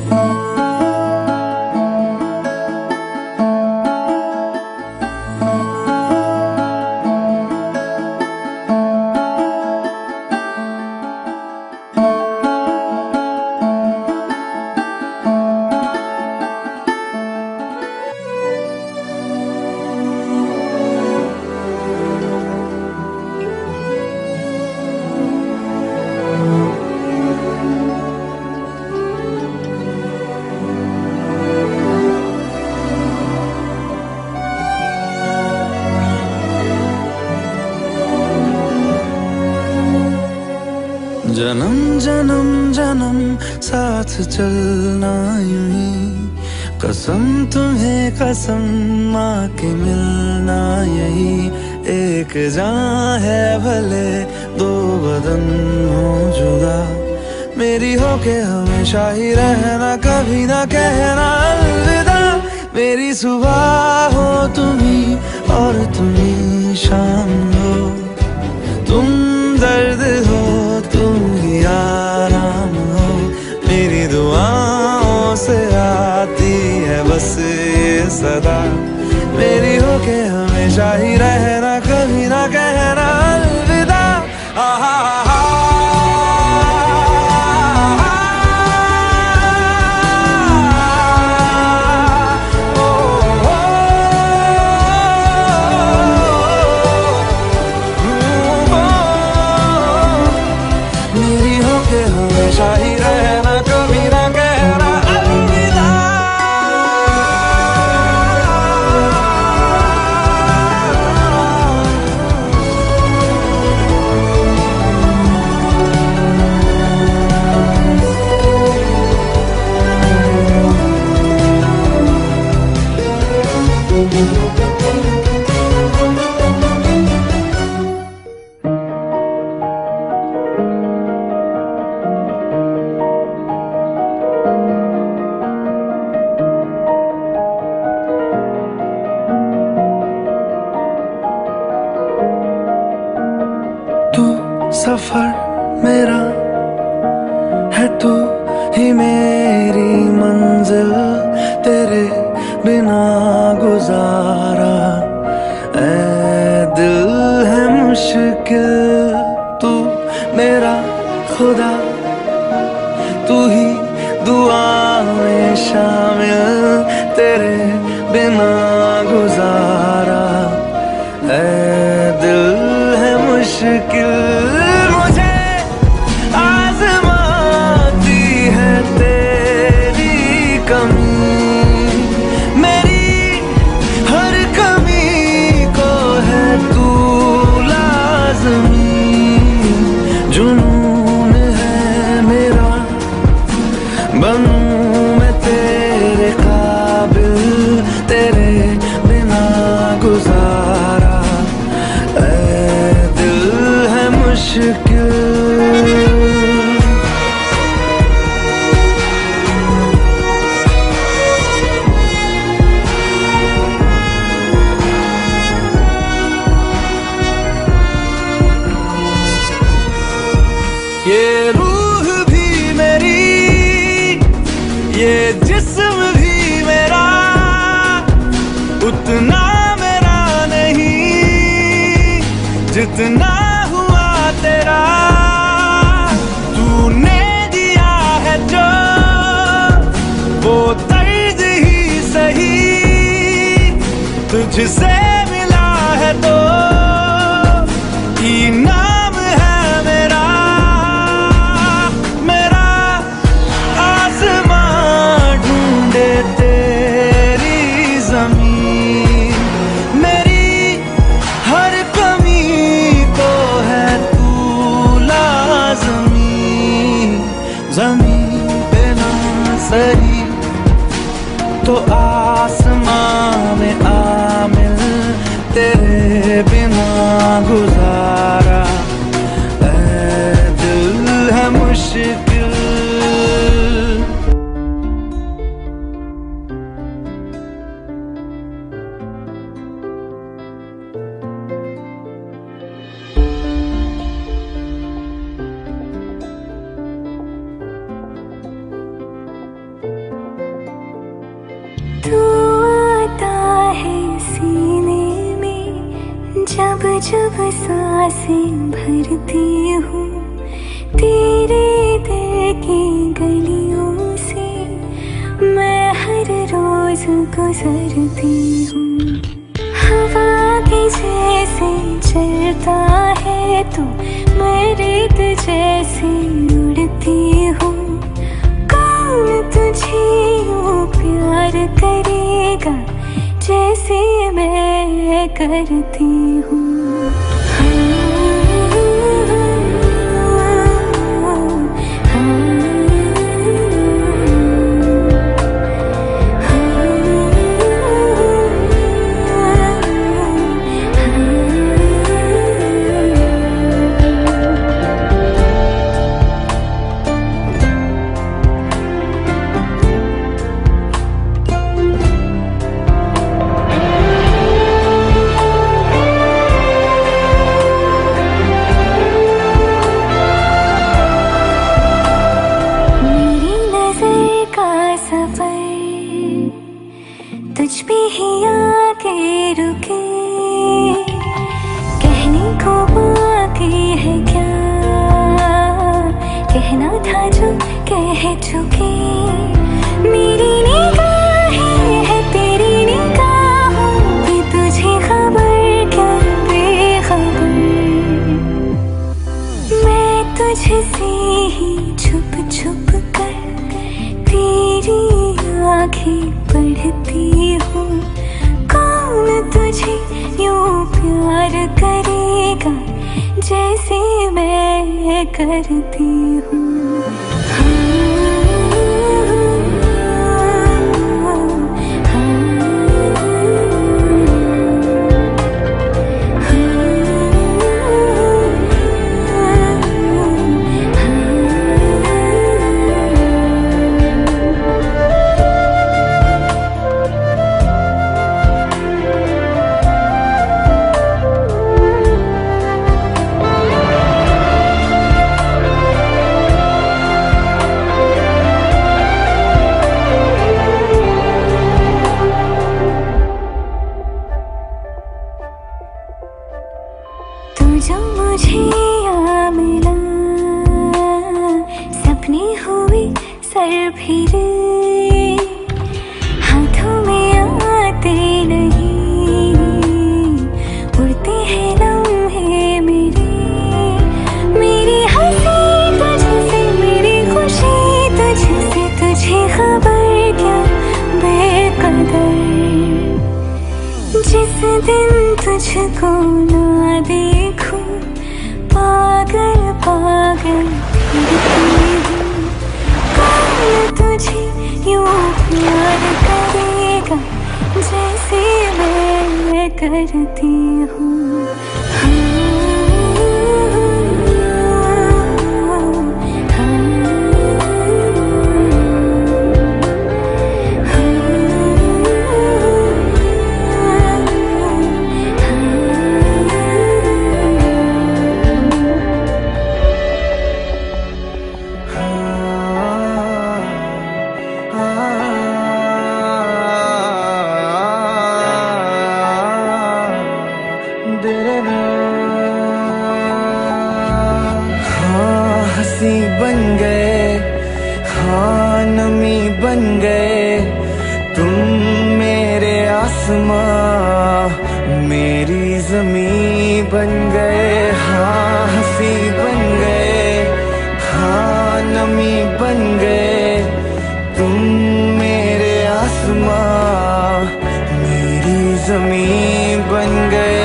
जन्म जन्म जन्म साथ चलना यूं ही, कसम तुम्हें कसम माँ के मिलना यही। एक जान है भले दो बदन हो जुदा, मेरी हो के हमेशा ही रहना, कभी ना कहना अलविदा। मेरी सुबह हो तुम्ही और तुम्ही शाम हो, तुम दर्द हो तुम ही आराम हो। मेरी दुआओं से आती है बस ये सदा, मेरी हो के हमेशा ही रहना, कभी ना कहना अलविदा। हमेशा ही रहना, कभी ना कहना अलविदा। तू सफर मेरा है, तू ही मेरी मंजिल, तेरे बिना गुजारा ऐ दिल है मुश्किल। तू मेरा खुदा, तू ही दुआ में शामिल, तेरे बिना गुजारा ऐ दिल है मुश्किल। मुझे आज़माती है तेरी कमी, मेरी हर कमी को है तू लाज़मी। जुनून है मेरा बनूं मैं तेरे काबिल, तेरे बिना गुजारा मुश्किल। ये रूह भी मेरी, ये जिस्म भी मेरा, उतना मेरा नहीं जितना तेरा। तूने दिया है जो वो दर्द ही सही, तुझसे मिला है तो इनाम है मेरा। मेरा आसमां ढूंढे तेरी ज़मीन, मेरी हर कमी को है ज़मीन पे ना सही तो आसमां में आमिल। जब जब सांसें भरती हूँ तेरे दिल की गलियों से, मैं हर रोज गुजरती हूँ। हवा के जैसे चलता है तू, मैं रेत जैसे उड़ती हूँ। कौन तुझे यूँ प्यार करेगा जैसे मैं करती हूँ। तुझ पे ही आके रुके, कहने को बाकी है क्या, कहना था जो कह चुके। मेरी निगाहें है तेरी निगाहों की, तुझे खबर क्या बेखबर। मैं तुझसे ही छुप छुप कर तेरी आँखें पढ़ती हूँ। कौन तुझे यूँ प्यार करेगा जैसे मैं करती हूँ। जो मुझे आ मिला, सपने हुए सर फिरे, हाथों में आते नहीं, उड़ते हैं लम्हे मेरे। मेरी हंसी तुझसे, मेरी खुशी तुझसे, तुझे खबर क्या बेकदर। जिस दिन तुझको ना देखूं पागल पागल फिरती हूँ। कौन तुझे यूँ प्यार करेगा जैसे मैं करती हूँ। हाँ हंसी बन गए, हाँ नमी बन गए तुम, मेरे आसमां मेरी ज़मीं बन गए। हाँ हंसी बन गए, हाँ नमी बन गए तुम, मेरे आसमां मेरी ज़मीं बन गए।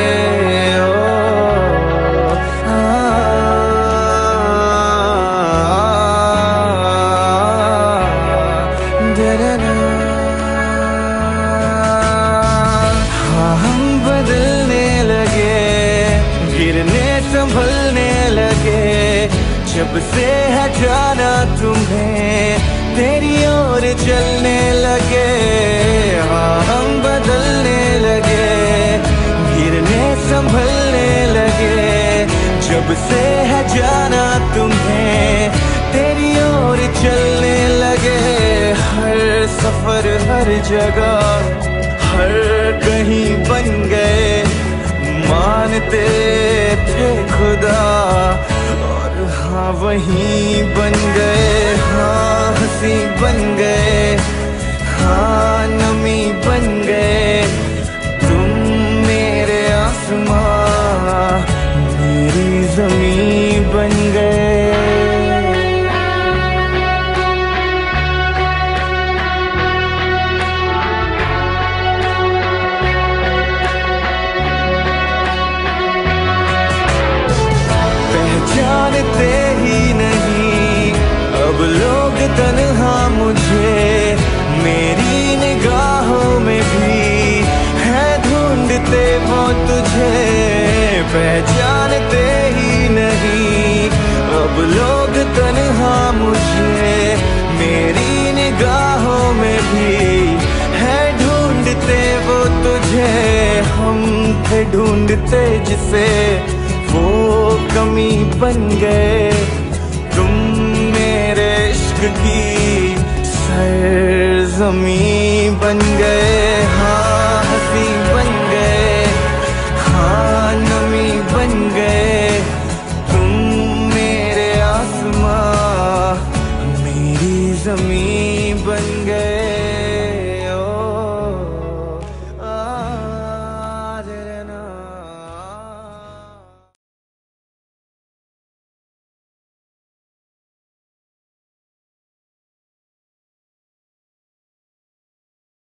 संभलने लगे जब से है जाना तुम्हें, तेरी ओर चलने लगे। हाँ हम बदलने लगे, गिरने संभलने लगे जब से है जाना तुम्हें, तेरी ओर चलने लगे। हर सफर हर जगह हर कहीं बन गए जानते थे खुदा, और हाँ वही बन गए, हाँ हंसी बन गए, हाँ नमी बन गए। तुम मेरे आसमां, मेरी ज़मीं बन गए। जानते ही नहीं अब लोग तन्हा मुझे, मेरी निगाहों में भी है ढूंढते वो तुझे। पहचानते ही नहीं अब लोग तन्हा मुझे, मेरी निगाहों में भी है ढूंढते वो तुझे। हम थे ढूंढते जिसे, वो कमी बन गए। तुम मेरे इश्क की सरज़मीं